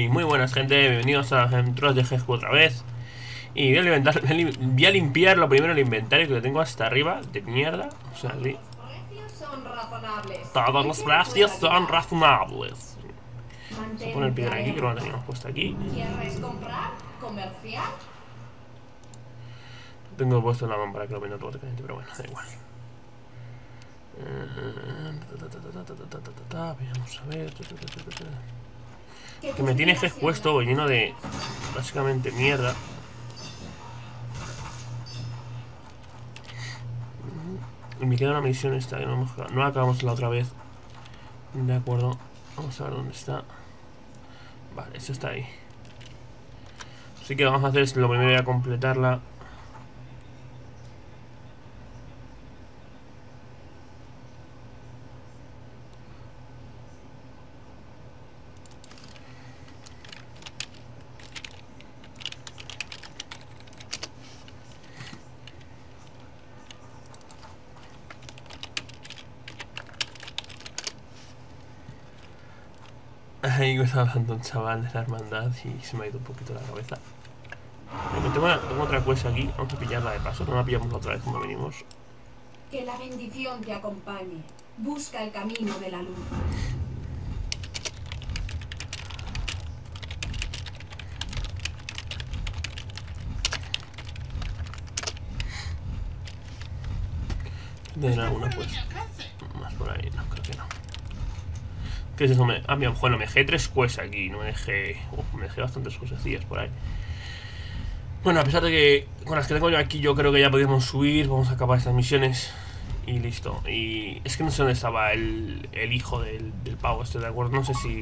Muy buenas, gente, bienvenidos a las aventuras de GESCO otra vez. Y voy a limpiar lo primero el inventario, que lo tengo hasta arriba de mierda. O sea, sí. Todos los precios son razonables. Vamos a poner piedra aquí, que no la teníamos puesta aquí. ¿Quieres comprar? ¿Comerciar? Tengo puesto en la mano para que lo venda automáticamente, pero bueno, da igual. Vamos a ver. Que me tiene GESCO esto lleno de básicamente mierda. Y me queda una misión esta que no acabamos la otra vez. De acuerdo. Vamos a ver dónde está. Vale, esta está ahí. Así que lo que vamos a hacer es lo primero, voy a completarla. Ahí me estaba hablando un chaval de la hermandad y se me ha ido un poquito la cabeza. Tengo otra quest aquí, vamos a pillarla de paso, no la pillamos la otra vez cuando venimos. Que la bendición te acompañe. Busca el camino de la luz. ¿Tendrá alguna quest más por ahí? No, creo que no. ¿Qué es eso? Bueno, me dejé 3 quests aquí, no me dejé... me dejé bastantes cosecillas por ahí. Bueno, a pesar de que con las que tengo yo aquí yo creo que ya podríamos subir, vamos a acabar estas misiones y listo. Y es que no sé dónde estaba el hijo del pavo, estoy de acuerdo, no sé si...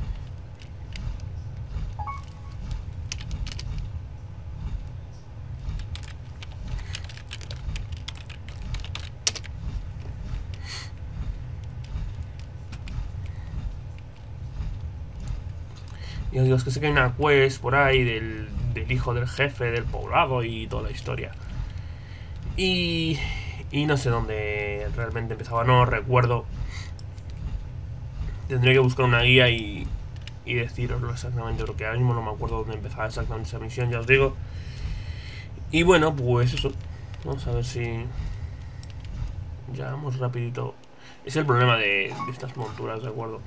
Y os digo, es que sé que hay una quest por ahí del hijo del jefe del poblado y toda la historia. Y no sé dónde realmente empezaba, no recuerdo. Tendré que buscar una guía y deciroslo exactamente, porque ahora mismo no me acuerdo dónde empezaba exactamente esa misión, ya os digo. Y bueno, pues eso. Vamos a ver si... ya vamos rapidito. Es el problema de estas monturas, ¿de acuerdo?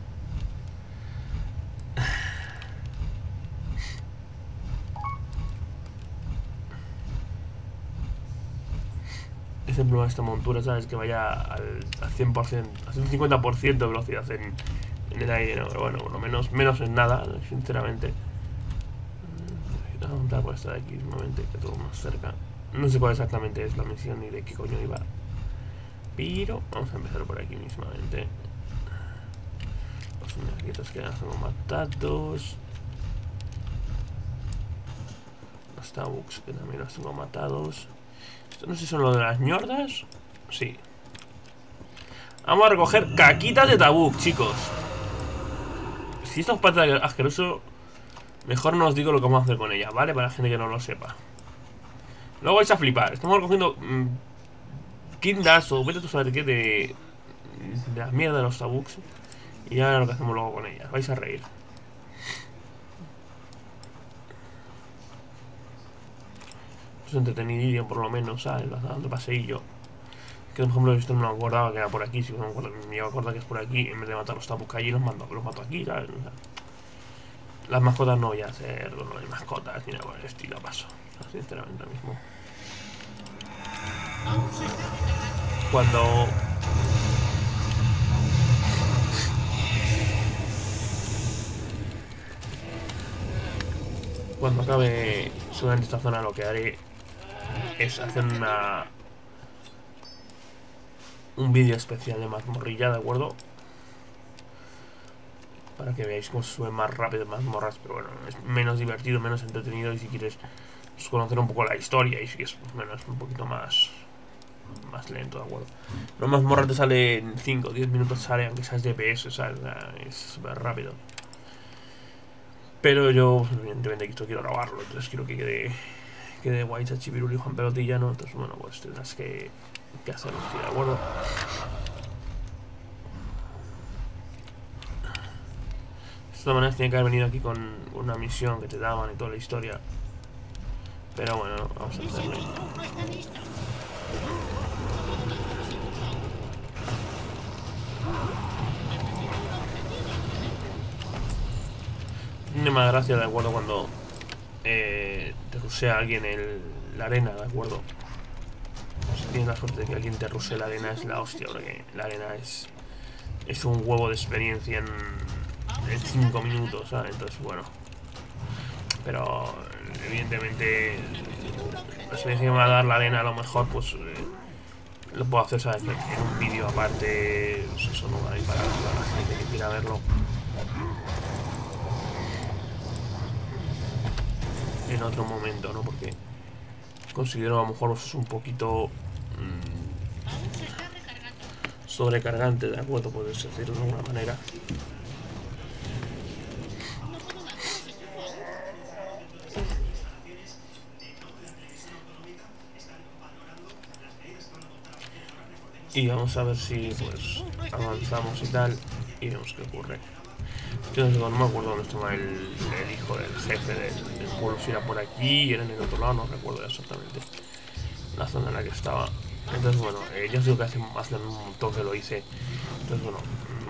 Es el problema de esta montura, ¿sabes? Que vaya al 100%, al 50% de velocidad en el aire, ¿no? Pero bueno, por lo menos en nada, sinceramente. Vamos a montar por esta de aquí, un momento, que todo más cerca. No sé cuál exactamente es la misión ni de qué coño iba. Pero vamos a empezar por aquí mismamente. Los energuetos que ya los tengo matados. Los tabuks que también los tengo matados. Esto no sé si son lo de las ñordas. Sí. Vamos a recoger caquitas de tabuk, chicos. Si esto os parece asqueroso, mejor no os digo lo que vamos a hacer con ella, ¿vale? Para la gente que no lo sepa. Luego vais a flipar. Estamos recogiendo quindas o vete tú a saber qué de la mierda de los tabuks. Y ya lo que hacemos luego con ellas. Vais a reír. Es entretenido por lo menos, ¿sabes? Dando paseillo. Que por ejemplo esto no me acordaba que era por aquí. Si me iba a acordar que es por aquí, en vez de matar los tabuks allí, los mato aquí, ¿sabes? O sea, las mascotas no voy a hacer no hay mascotas ni nada por el estilo, paso. O sea, sinceramente ahora mismo. Cuando acabe seguramente esta zona, lo que haré es hacer un vídeo especial de mazmorrilla, ¿de acuerdo? Para que veáis cómo se sube más rápido mazmorras, pero bueno, es menos divertido, menos entretenido. Y si quieres pues, conocer un poco la historia, y si es menos un poquito más lento, ¿de acuerdo? No mazmorra te sale en 5 o 10 minutos, sale, aunque seas DPS, ¿sabes? Es súper rápido. Pero yo, evidentemente, esto quiero grabarlo, entonces quiero que quede guay Chachipiruli y Juan Pelotilla, ¿no? Entonces, bueno, pues tendrás que hacerlo, ¿de acuerdo? todas maneras tenía que haber venido aquí con una misión que te daban y toda la historia. Pero bueno, vamos a hacerlo. Tiene más gracia, de acuerdo, cuando te rusea alguien en la arena, de acuerdo. Si tienes la suerte de que alguien te rusee la arena, es la hostia, porque la arena es un huevo de experiencia en 5 minutos, ¿sabes? Entonces, bueno. Pero, evidentemente, la experiencia que me va a dar la arena, a lo mejor, pues lo puedo hacer, ¿sabes? En un vídeo aparte, pues eso no va a ir para la gente que quiera verlo. En otro momento, ¿no? Porque considero a lo mejor pues, es un poquito sobrecargante, ¿de acuerdo? Puedes decirlo de alguna manera. Y vamos a ver si pues avanzamos y tal y vemos qué ocurre. Yo no me acuerdo dónde estaba el hijo del jefe del pueblo, si era por aquí, era en el otro lado, no recuerdo exactamente la zona en la que estaba. Entonces bueno, yo os digo que hace un montón que lo hice. Entonces bueno,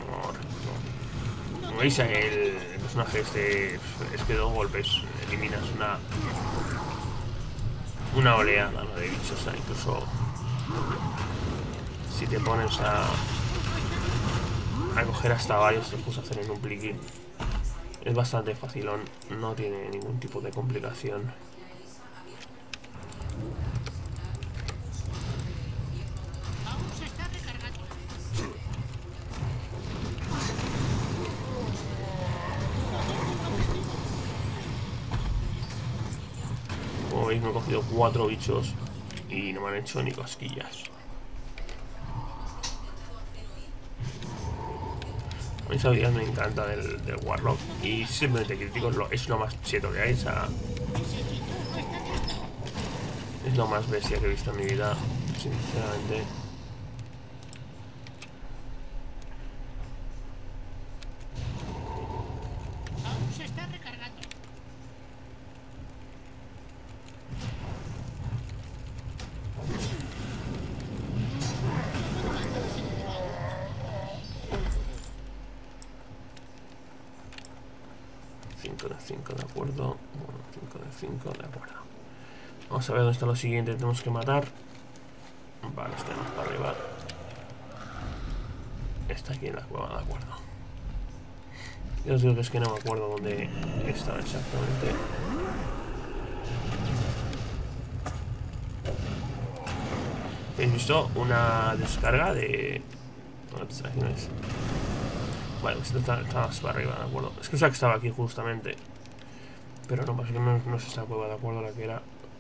no veis el personaje este, es que 2 golpes eliminas una oleada, ¿no?, de bichos, ¿sabes? Incluso si te pones a coger hasta varios, te puedes hacer en un pliquín. Es bastante facilón, no tiene ningún tipo de complicación. Como veis, me he cogido 4 bichos y no me han hecho ni cosquillas. A mí esa habilidad me encanta del Warlock y simplemente critico, es lo más cheto que hay. O sea, es lo más bestia que he visto en mi vida, sinceramente. Aún se está recargando. De 5, de acuerdo. Bueno, 5 de 5, de acuerdo. Vamos a ver dónde está lo siguiente. Tenemos que matar. Vale, este más para arriba. Está aquí en la cueva, de acuerdo. Yo os digo que es que no me acuerdo dónde estaba exactamente. ¿Habéis visto una descarga de distracciones? Vale, pues está más para arriba, de acuerdo. Es que pensaba que estaba aquí justamente. Pero no, pasa que no es esta cueva, de acuerdo, la que era.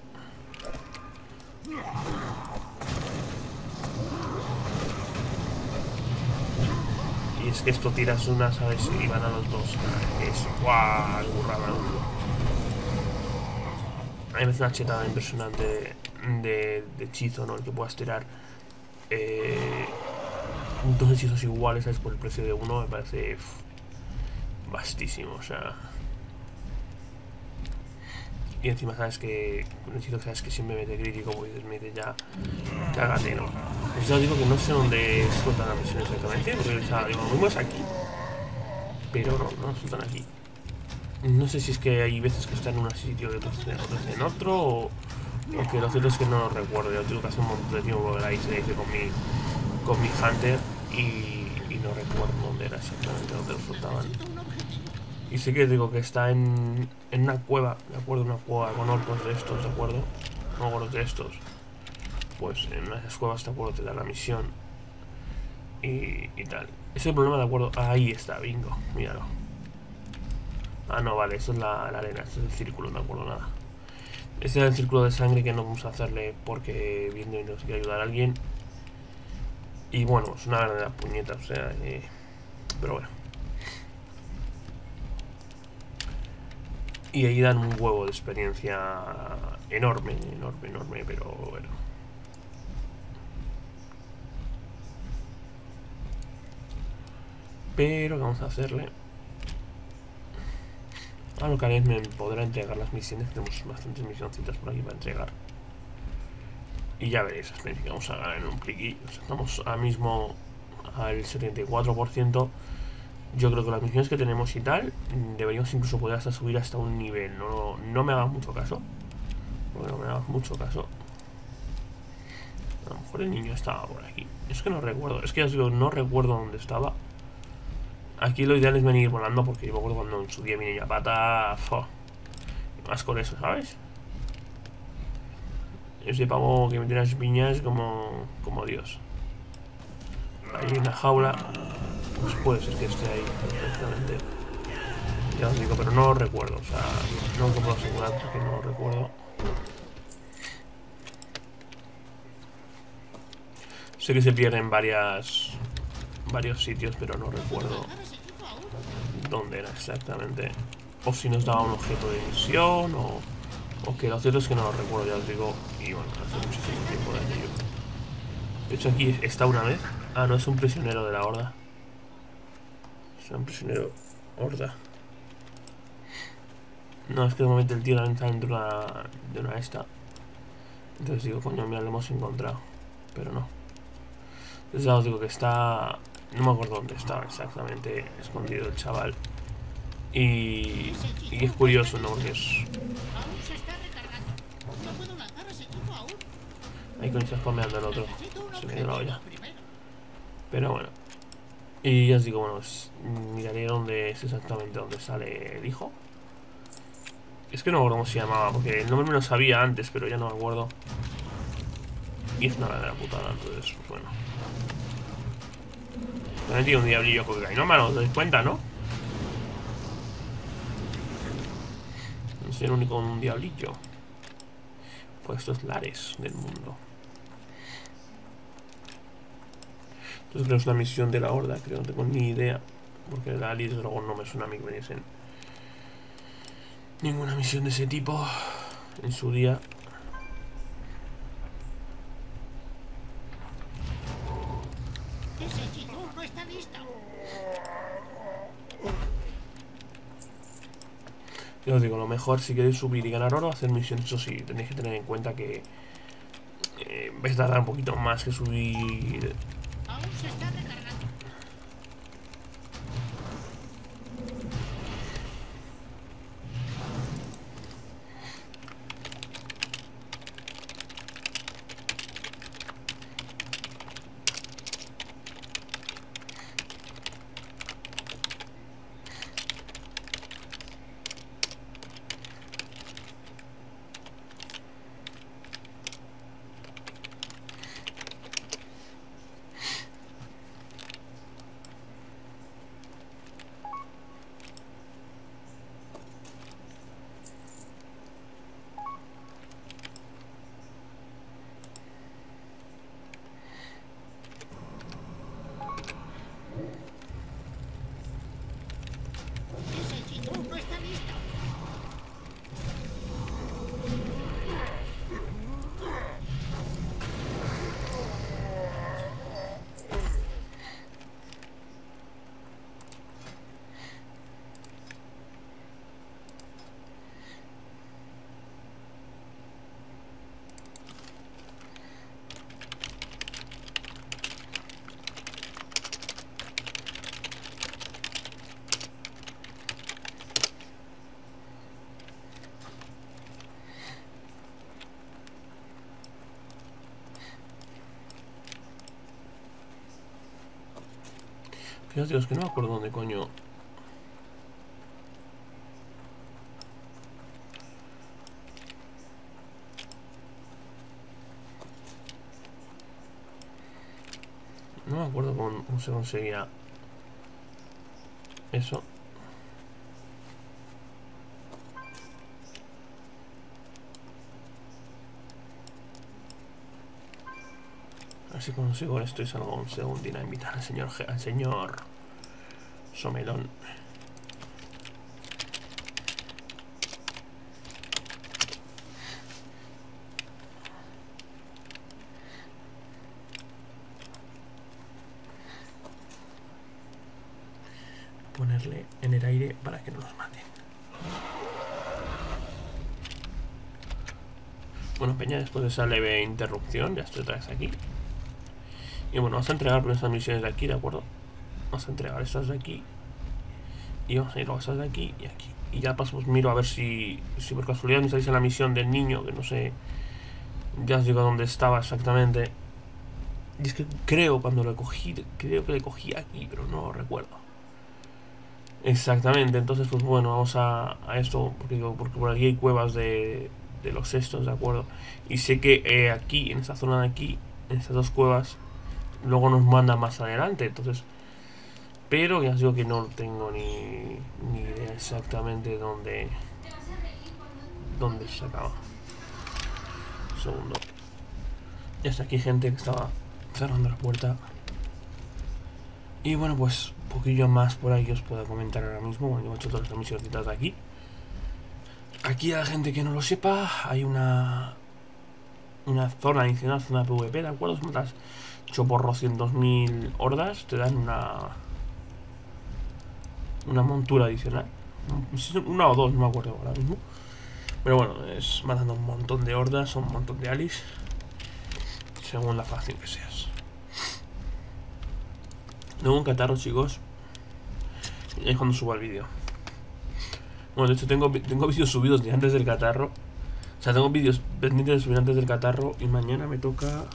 Y es que esto tiras una, ¿sabes? Y van a los dos. Es guau, burrada. A mí me parece una chetada impresionante de hechizo, ¿no? El que puedas tirar 2 hechizos iguales, ¿sabes? Por el precio de uno, me parece vastísimo, o sea. Y encima sabes que un hechizo que sabes que siempre mete crítico, pues me dice ya, cágate, ¿no? Pues ya os digo que no sé dónde sueltan las misiones exactamente, porque digo, vamos aquí. Pero no sueltan aquí. No sé si es que hay veces que están en un sitio y otros en otro, o que lo cierto es que no lo recuerdo. Yo tengo que hacer un montón de tiempo que la hice con mi Hunter y no recuerdo dónde era exactamente, dónde lo soltaban. Y sí que digo que está en una cueva, ¿de acuerdo? Una cueva con orcos de estos, ¿de acuerdo? No orcos de estos. Pues en una de esas cuevas, ¿de acuerdo? Te da la misión y tal. Ese es el problema, ¿de acuerdo? Ahí está, bingo, míralo. Ah, no, vale, esto es la arena, esto es el círculo, no me acuerdo nada. Este es el círculo de sangre que no vamos a hacerle porque viendo y nos quiere ayudar a alguien. Y bueno, es una verdadera puñeta, o sea, pero bueno. Y ahí dan un huevo de experiencia enorme, pero bueno. Pero vamos a hacerle. A lo que haré me podrá entregar las misiones. Tenemos bastantes misioncitas por aquí para entregar. Y ya veréis la experiencia que vamos a ganar en un pliqui. O sea, estamos ahora mismo al 74%. Yo creo que las misiones que tenemos y tal, deberíamos incluso poder hasta subir hasta un nivel. No me hagas mucho caso. Porque no me hagas mucho caso. A lo mejor el niño estaba por aquí. Es que no recuerdo. Es que ya os digo, no recuerdo dónde estaba. Aquí lo ideal es venir volando porque yo me acuerdo cuando en su día vine ya pata. Más con eso, ¿sabes? Ese pavo que mete las piñas como Dios. Ahí en la jaula. Pues puede ser que esté ahí perfectamente. Ya os digo, pero no lo recuerdo. O sea, no lo puedo asegurar porque no lo recuerdo. Sé que se pierden varios sitios, pero no recuerdo dónde era exactamente. O si nos daba un objeto de misión o que lo cierto es que no lo recuerdo, ya os digo. Y bueno, hace muchísimo tiempo de aquello. De hecho aquí está una vez. Ah, no, es un prisionero de la horda. Es un prisionero horda. No, es que de momento el tío también está dentro de una esta. Entonces digo, coño, mira, lo hemos encontrado. Pero no. Entonces ya os digo que está... No me acuerdo dónde estaba exactamente escondido el chaval. Y es curioso, ¿no? Porque es... Aún se está recargando. No puedo lanzar ese equipo aún. Ahí con está spameando el otro. Necesito un Se me dio la olla. objetivo primero. Pero bueno. Y ya os digo, bueno, pues miraré dónde es exactamente donde sale el hijo. Es que no me acuerdo cómo se llamaba, porque el nombre me lo sabía antes, pero ya no me acuerdo. Y es una verdadera putada, entonces, pues bueno. También tiene un diablillo cocainómano, ¿os dais cuenta, no? No soy el único con un diablillo. Pues esto es Lares del mundo. Entonces creo que es una misión de la horda, creo, no tengo ni idea. Porque la Alice Dragon no me suena a mí que viniesen ninguna misión de ese tipo en su día. Ese hechizo no está listo. Ya os digo, lo mejor si queréis subir y ganar oro, hacer misiones. Eso sí, tenéis que tener en cuenta que vais a tardar un poquito más que subir. Aún se está recargando. Ese hechizo no está listo. Fíjate, es que no me acuerdo dónde coño. No me acuerdo cómo se conseguía eso. A ver si consigo esto y salgo un segundín a invitar al señor Somelón. Ponerle en el aire para que no nos maten. Bueno, peña, después de esa leve interrupción, ya estoy otra vez aquí. Y bueno, vamos a entregar por estas misiones de aquí, ¿de acuerdo? Vamos a entregar estas de aquí. Y vamos a ir a estas de aquí y aquí. Y ya paso, pues miro a ver si por casualidad me salís en la misión del niño, que no sé. Ya os digo dónde estaba exactamente. Y es que creo cuando lo cogí, creo que le cogí aquí, pero no lo recuerdo. Exactamente, entonces pues bueno, vamos a esto, porque por aquí hay cuevas de los estos, ¿de acuerdo? Y sé que aquí, en esta zona de aquí, en estas dos cuevas, luego nos manda más adelante, entonces... Pero ya os digo que no tengo ni idea exactamente dónde se acaba. Un segundo. Ya está aquí gente que estaba cerrando la puerta. Y bueno, pues un poquillo más por ahí que os puedo comentar ahora mismo. Bueno, yo he hecho todas las misiones de aquí. Aquí a la gente que no lo sepa, hay una zona adicional, zona PvP, ¿de acuerdo? Si matas 800.000 hordas, te dan una montura adicional. Una o dos, no me acuerdo ahora mismo. Pero bueno, es matando un montón de hordas, un montón de alis, según la facción que seas. Luego un catarro, chicos. Y es cuando subo el vídeo. Bueno, de hecho tengo vídeos subidos de antes del catarro. O sea, tengo vídeos pendientes de subir antes del catarro. Y mañana me toca...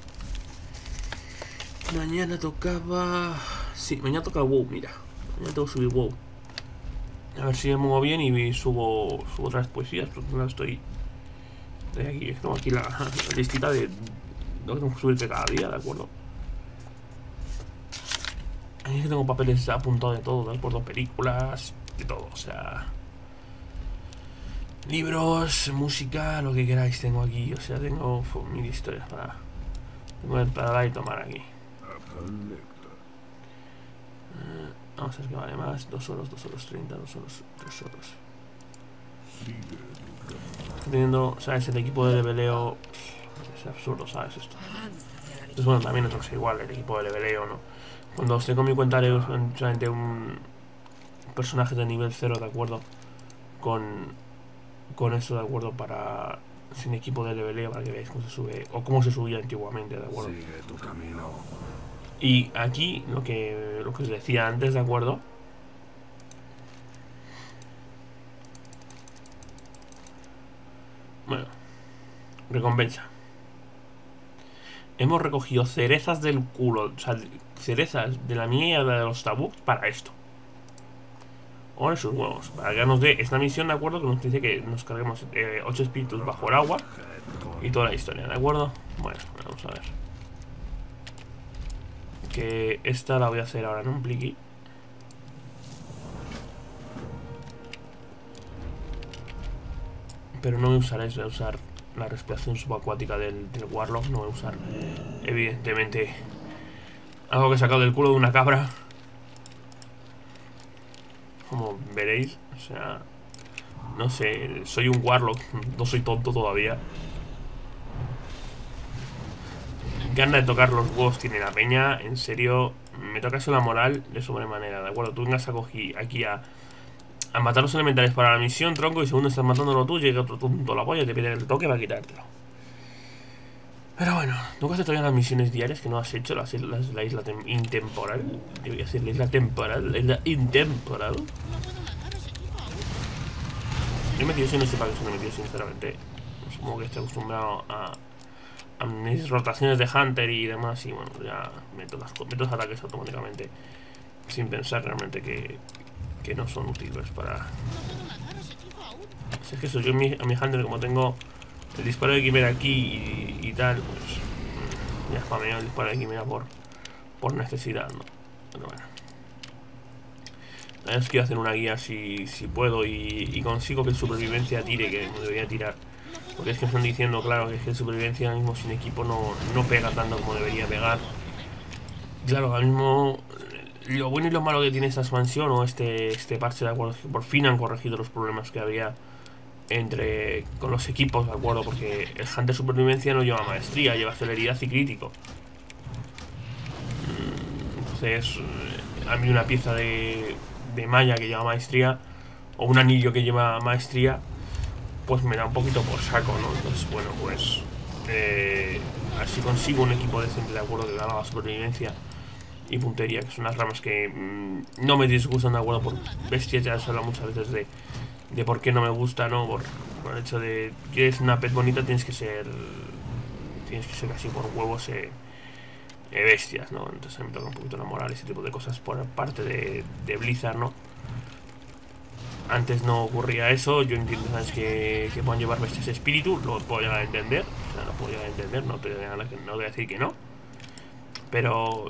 Mañana tocaba... Sí, mañana toca WoW, mira. Mañana tengo que subir WoW. A ver si me muevo bien y subo otras poesías. Porque no estoy... De aquí, tengo aquí la listita de lo que tengo que subirte cada día, ¿de acuerdo? Ahí tengo papeles apuntados de todo, ¿de acuerdo? Películas, de todo, o sea... Libros, música, lo que queráis tengo aquí. O sea, tengo mil historias para dar y tomar aquí. Vamos a ver qué vale más. 2 horas, 2 horas 30, 2 horas, 3 horas. Estoy teniendo, ¿sabes? El equipo de leveleo es absurdo, ¿sabes? Esto. Entonces, bueno, también es igual el equipo de leveleo, ¿no? Cuando os tengo mi cuenta de solamente un personaje de nivel 0, ¿de acuerdo? Con esto, ¿de acuerdo? Para... Sin equipo de leveleo, para que veáis cómo se sube, o cómo se subía antiguamente, ¿de acuerdo? Sigue tu camino. Y aquí, lo que os decía antes, ¿de acuerdo? Bueno, recompensa. Hemos recogido cerezas del culo, o sea, cerezas de la mierda de los tabuks para esto. Ahora sus huevos, para que nos dé esta misión, ¿de acuerdo? Que nos dice que nos carguemos 8 espíritus bajo el agua y toda la historia, ¿de acuerdo? Bueno, vamos a ver. Que esta la voy a hacer ahora en un pliqui. Pero no voy a usar eso, voy a usar la respiración subacuática del Warlock. No voy a usar, evidentemente, algo que he sacado del culo de una cabra. Como veréis, o sea, no sé, soy un Warlock, no soy tonto todavía. Gana de tocar los huevos tiene la peña, en serio, me toca eso la moral de sobremanera, ¿de acuerdo? Tú vengas aquí a matar los elementales para la misión, tronco, y segundo estás matándolo tú, llega otro tonto la polla y te pide el toque para quitártelo. Pero bueno, nunca has todavía las misiones diarias que no has hecho, la isla intemporal. Yo voy a decir la isla temporal, la isla intemporal. Yo he metido eso y no sé para qué se me he metido, sinceramente. Supongo que estoy acostumbrado a mis rotaciones de Hunter y demás. Y bueno, ya meto los ataques automáticamente sin pensar realmente que no son útiles para... Si es que eso, yo a mi Hunter, como tengo el disparo de quimera aquí y tal, pues ya spameo el disparo de quimera por necesidad, ¿no? Pero bueno, la verdad es que quiero hacer una guía si puedo y consigo que supervivencia tire, que me debería tirar. Porque es que me están diciendo, claro, que es que supervivencia ahora mismo sin equipo no pega tanto como debería pegar. Claro, ahora mismo lo bueno y lo malo que tiene esta expansión o este parche, de acuerdo, es que por fin han corregido los problemas que había con los equipos, de acuerdo, porque el Hunter Supervivencia no lleva maestría, lleva celeridad y crítico. Entonces, a mí una pieza de malla que lleva maestría o un anillo que lleva maestría pues me da un poquito por saco, ¿no? Entonces, bueno, pues a ver si consigo un equipo decente, de acuerdo, que haga supervivencia y puntería, que son las ramas que no me disgustan, de acuerdo, por bestias. Ya se habla muchas veces de por qué no me gusta, ¿no? Por el hecho de que es una pet bonita, tienes que ser casi por huevos bestias, ¿no? Entonces me toca un poquito la moral, ese tipo de cosas por parte de Blizzard, ¿no? Antes no ocurría eso. Yo entiendo, ¿sabes? Que puedan llevar bestias espíritu, lo puedo llegar a entender. O sea, lo puedo llegar a entender, no voy a decir que no. Pero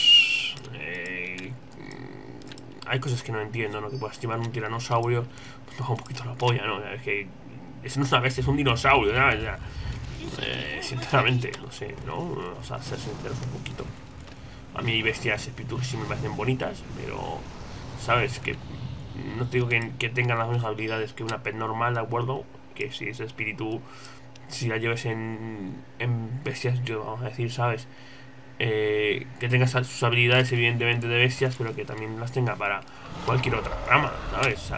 hay cosas que no entiendo, ¿no? Que puedas llevar un tiranosaurio, pues toca un poquito la polla, ¿no? Es que eso no es una bestia, es un dinosaurio, ¿no? O sea, sinceramente, no sé, ¿no? O sea, ser sinceros un poquito. A mí hay bestias espíritu que sí me parecen bonitas, pero sabes que no te digo que tengan las mismas habilidades que una pet normal, ¿de acuerdo? Que si ese espíritu, si la lleves en bestias, yo vamos a decir, ¿sabes? Que tenga sus habilidades evidentemente de bestias, pero que también las tenga para cualquier otra rama, ¿sabes? O sea,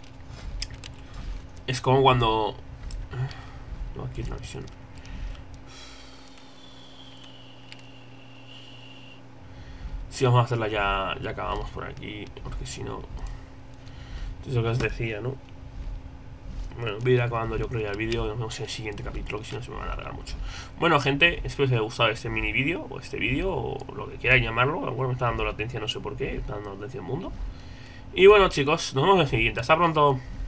es como cuando... No, aquí es una visión. Si vamos a hacerla ya acabamos por aquí, porque si no... Es lo que os decía, ¿no? Bueno, voy a ir acabando yo creo ya el vídeo. Nos vemos en el siguiente capítulo, que si no se me va a alargar mucho. Bueno, gente, espero que os haya gustado este mini vídeo, o este vídeo, o lo que queráis llamarlo. Bueno, me está dando la atención, no sé por qué, está dando la atención al mundo. Y bueno, chicos, nos vemos en el siguiente. Hasta pronto.